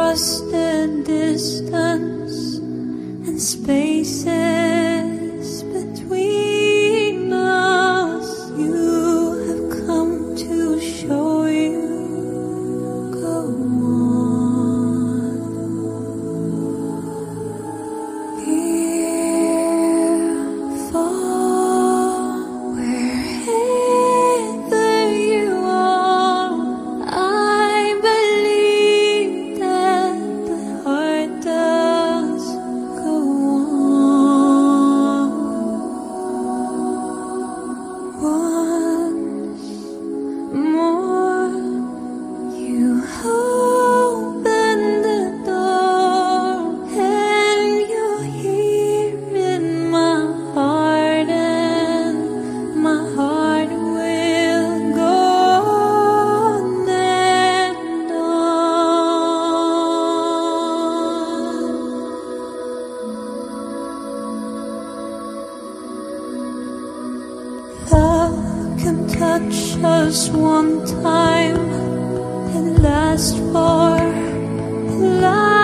across the distance and spaces between us. You have come to show you. Go on. Here, far, wherever you are, I believe that the heart does go on. Once more, you open the door, and you're here in my heart, and my heart will go on and on. Love can touch us one time and last for a